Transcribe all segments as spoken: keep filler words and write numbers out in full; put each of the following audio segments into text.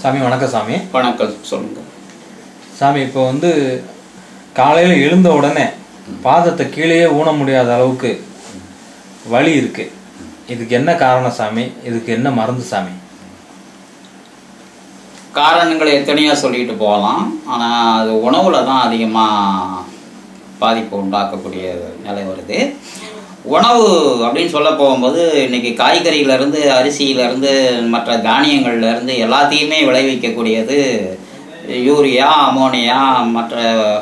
சாமி வணக்கம் சாமி. வணக்கம், சொல்லுங்க சாமி. இப்போ வந்து காலையில் எழுந்த உடனே பாதத்தை கீழேயே ஊன முடியாத அளவுக்கு வலி இருக்கு. இதுக்கு என்ன காரணம் சாமி? இதுக்கு என்ன மருந்து சாமி? காரணங்களை எத்தனையோ சொல்லிட்டு போகலாம். ஆனால் அது உணவில் தான் அதிகமாக பாதிப்பு உண்டாக்கக்கூடிய நிலை வருது. உணவு அப்படின்னு சொல்ல போகும்போது இன்றைக்கி காய்கறியிலேருந்து அரிசியிலேருந்து மற்ற தானியங்கள்லேருந்து எல்லாத்தையுமே விளைவிக்கக்கூடியது யூரியா, அமோனியா, மற்ற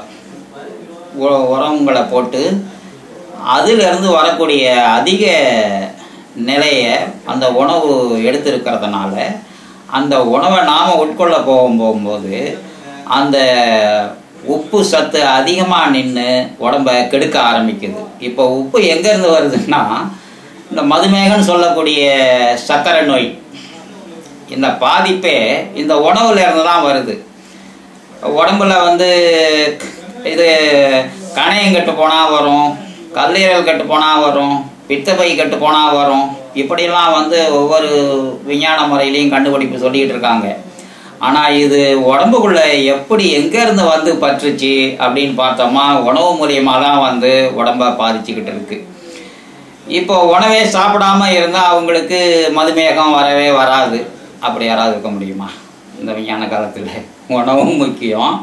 உரங்களை போட்டு அதிலிருந்து வரக்கூடிய அதிக நிலையை அந்த உணவு எடுத்திருக்கிறதுனால அந்த உணவை நாம் உட்கொள்ள போகும் போகும்போது அந்த உப்பு சத்து அதிகமாக நின்று உடம்பை கெடுக்க ஆரம்பிக்குது. இப்போ உப்பு எங்கேருந்து வருதுன்னா இந்த மதுமேகன்னு சொல்லக்கூடிய சர்க்கரை நோய், இந்த பாதிப்பே இந்த உணவுல இருந்து தான் வருது. உடம்புல வந்து இது கணையம் கெட்டு போனால் வரும், கல்லீரல் கெட்டு போனால் வரும், பித்தப்பை கெட்டு போனால் வரும். இப்படிலாம் வந்து ஒவ்வொரு விஞ்ஞான முறையிலையும் கண்டுபிடிப்பு சொல்லிக்கிட்டு இருக்காங்க. ஆனால் இது உடம்புக்குள்ளே எப்படி எங்கேருந்து வந்து பற்றுச்சு அப்படின்னு பார்த்தோமா உணவு மூலியமாக தான் வந்து உடம்பை பாதிச்சுக்கிட்டு இருக்கு. இப்போ உணவே சாப்பிடாம இருந்தால் அவங்களுக்கு மதுமேகம் வரவே வராது. அப்படி யாராவது இருக்க முடியுமா? இந்த விஞ்ஞான காலத்தில் உணவும் முக்கியம்.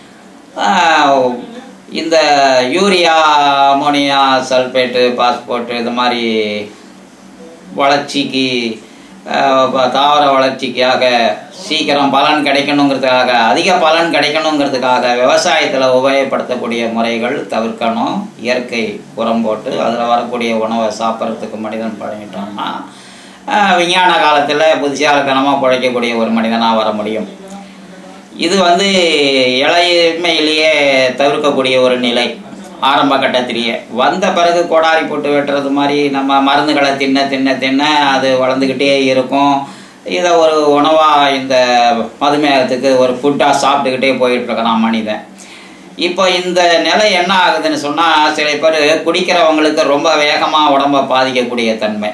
இந்த யூரியா, அமோனியா சல்பேட்டு, பாஸ்போர்ட்டு இந்த மாதிரி வளர்ச்சிக்கு தாவர வளர்ச்சிக்காக சீக்கிரம் பலன் கிடைக்கணுங்கிறதுக்காக அதிக பலன் கிடைக்கணுங்கிறதுக்காக விவசாயத்தில் உபயோகப்படுத்தக்கூடிய முறைகள் தவிர்க்கணும். இயற்கை உரம் போட்டு அதில் வரக்கூடிய உணவை சாப்பிட்றதுக்கு மனிதன் பழகிட்டோம்னா விஞ்ஞான காலத்தில் புத்திசாலித்தனமாக பிழைக்கக்கூடிய ஒரு மனிதனாக வர முடியும். இது வந்து இளைமையிலேயே தவிர்க்கக்கூடிய ஒரு நிலை. ஆரம்ப கட்டத்திலேயே வந்த பிறகு கோடாரி போட்டு வெட்டுறது மாதிரி நம்ம மருந்துகளை தின்ன தின்ன தின்ன அது வளர்ந்துக்கிட்டே இருக்கும். இதை ஒரு உணவாக இந்த மதுமேகத்துக்கு ஒரு ஃபுட்டாக சாப்பிட்டுக்கிட்டே போயிட்டு இருக்கிறான் மனிதன். இப்போ இந்த நிலை என்ன ஆகுதுன்னு சொன்னால் சில பேர் குடிக்கிறவங்களுக்கு ரொம்ப வேகமாக உடம்பை பாதிக்கக்கூடிய தன்மை,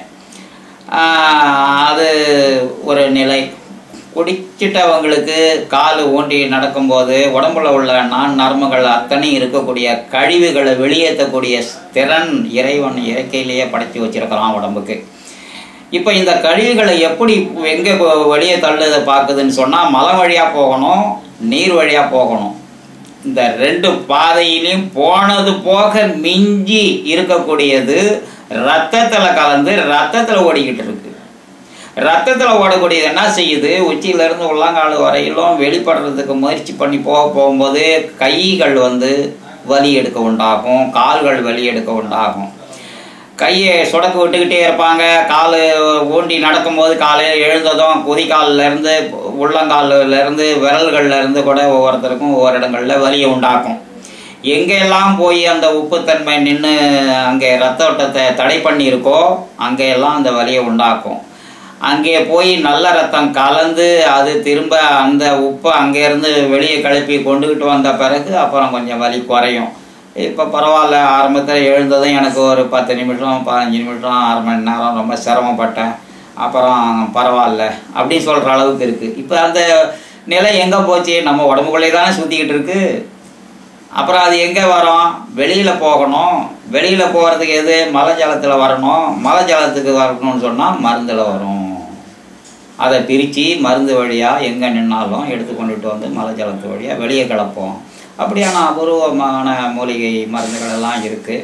அது ஒரு நிலை. குடிச்சிட்டவங்களுக்கு கால் ஊண்டி நடக்கும்போது உடம்புல உள்ள நான் நரம்புகள் அத்தனை இருக்கக்கூடிய கழிவுகளை வெளியேற்றக்கூடிய திறன் இறைவன் இயற்கையிலேயே படைச்சி வச்சிருக்கிறான் உடம்புக்கு. இப்போ இந்த கழிவுகளை எப்படி எங்கே வெளியே தள்ளுதை பார்க்குதுன்னு சொன்னால் மலம் வழியாக போகணும், நீர் வழியாக போகணும். இந்த ரெண்டு பாதையிலையும் போனது போக மிஞ்சி இருக்கக்கூடியது ரத்தத்தில் கலந்து ரத்தத்தில் ஓடிக்கிட்டு இருக்கு. ரத்தத்தில் ஓடக்கூடியது என்ன செய்யுது? உச்சியிலேருந்து உள்ளங்கால் வரையிலும் வெளிப்படுறதுக்கு முயற்சி பண்ணி போக போகும்போது கைகள் வந்து வலி எடுக்க உண்டாகும், கால்கள் வலி எடுக்க உண்டாகும். கையை சுடக்கு விட்டுக்கிட்டே இருப்பாங்க. கால் ஊண்டி நடக்கும்போது காலையில் எழுந்ததும் குதிகாலிலேருந்து உள்ளங்காலிலேருந்து விரல்கள்லேருந்து கூட ஒவ்வொருத்தருக்கும் ஒவ்வொரு இடங்களில் வலியை உண்டாக்கும். எங்கெல்லாம் போய் அந்த உப்புத்தன்மை நின்று அங்கே ரத்த ஓட்டத்தை தடை பண்ணியிருக்கோ அங்கெல்லாம் அந்த வலியை உண்டாக்கும். அங்கே போய் நல்ல ரத்தம் கலந்து அது திரும்ப அந்த உப்பை அங்கேருந்து வெளியே கழுப்பி கொண்டுக்கிட்டு வந்த பிறகு அப்புறம் கொஞ்சம் வலி குறையும். இப்போ பரவாயில்ல, ஆரம்பத்தில் எழுந்ததும் எனக்கு ஒரு பத்து நிமிஷம் பதினஞ்சு நிமிஷம் அரை மணி நேரம் ரொம்ப சிரமப்பட்டேன், அப்புறம் பரவாயில்ல அப்படின்னு சொல்கிற அளவுக்கு இருக்குது. இப்போ அந்த நிலை எங்கே போச்சு? நம்ம உடம்புக்குள்ளே தானே சுற்றிக்கிட்டு இருக்கு. அப்புறம் அது எங்கே வரும்? வெளியில் போகணும். வெளியில் போகிறதுக்கு எது? மலை ஜலத்தில் வரணும். மலை ஜலத்துக்கு வரணும்னு சொன்னால் மருந்தில் வரும். அதை பிரித்து மருந்து வழியாக எங்கே நின்னாலும் எடுத்து கொண்டுட்டு வந்து மலை ஜலத்து வழியாக வெளியே கிளப்போம். அப்படியான அபூர்வமான மூலிகை மருந்துகள் எல்லாம் இருக்குது.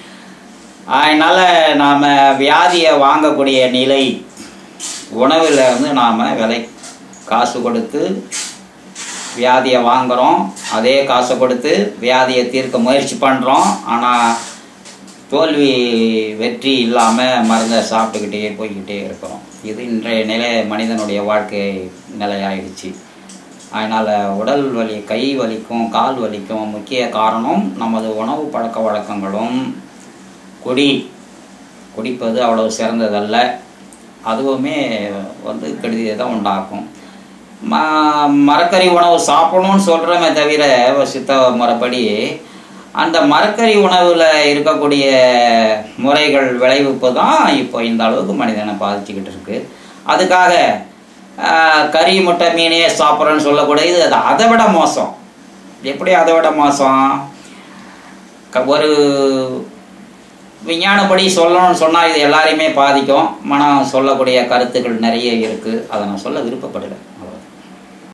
அதனால் நாம் வியாதியை வாங்கக்கூடிய நிலை உணவில் இருந்து நாம் விலை காசு கொடுத்து வியாதியை வாங்குகிறோம். அதே காசை கொடுத்து வியாதியை தீர்க்க முயற்சி பண்ணுறோம். ஆனால் தோல்வி வெற்றி இல்லாமல் மருந்தை சாப்பிட்டுக்கிட்டே போய்கிட்டே இருக்கிறோம். இது இன்றைய நிலை மனிதனுடைய வாழ்க்கை நிலையாயிடுச்சு. அதனால் உடல் வலி, கை வலிக்கும், கால் வலிக்கும் முக்கிய காரணம் நமது உணவு பழக்க வழக்கங்களும். குடி குடிப்பது அவ்வளவு சிறந்ததல்ல, அதுவுமே வந்து கெடுதியை தான் உண்டாக்கும். ம மரக்கறி உணவு சாப்பிடணும்னு சொல்கிறோமே தவிர சித்த முறைப்படி அந்த மரக்கறி உணவில் இருக்கக்கூடிய முறைகள் விளைவிப்பு தான் இப்போ இந்த அளவுக்கு மனிதனை பாதிச்சுக்கிட்டு இருக்கு. அதுக்காக கறி முட்டை மீனே சாப்பிட்றேன்னு சொல்லக்கூடியது அது அதை விட மோசம். எப்படி அதை விட மோசம்? ஒரு விஞ்ஞானப்படி சொல்லணும்னு சொன்னால் இது எல்லாரையுமே பாதிக்கும். மனம் சொல்லக்கூடிய கருத்துக்கள் நிறைய இருக்குது. அதை நான் சொல்ல விருப்பப்படலை.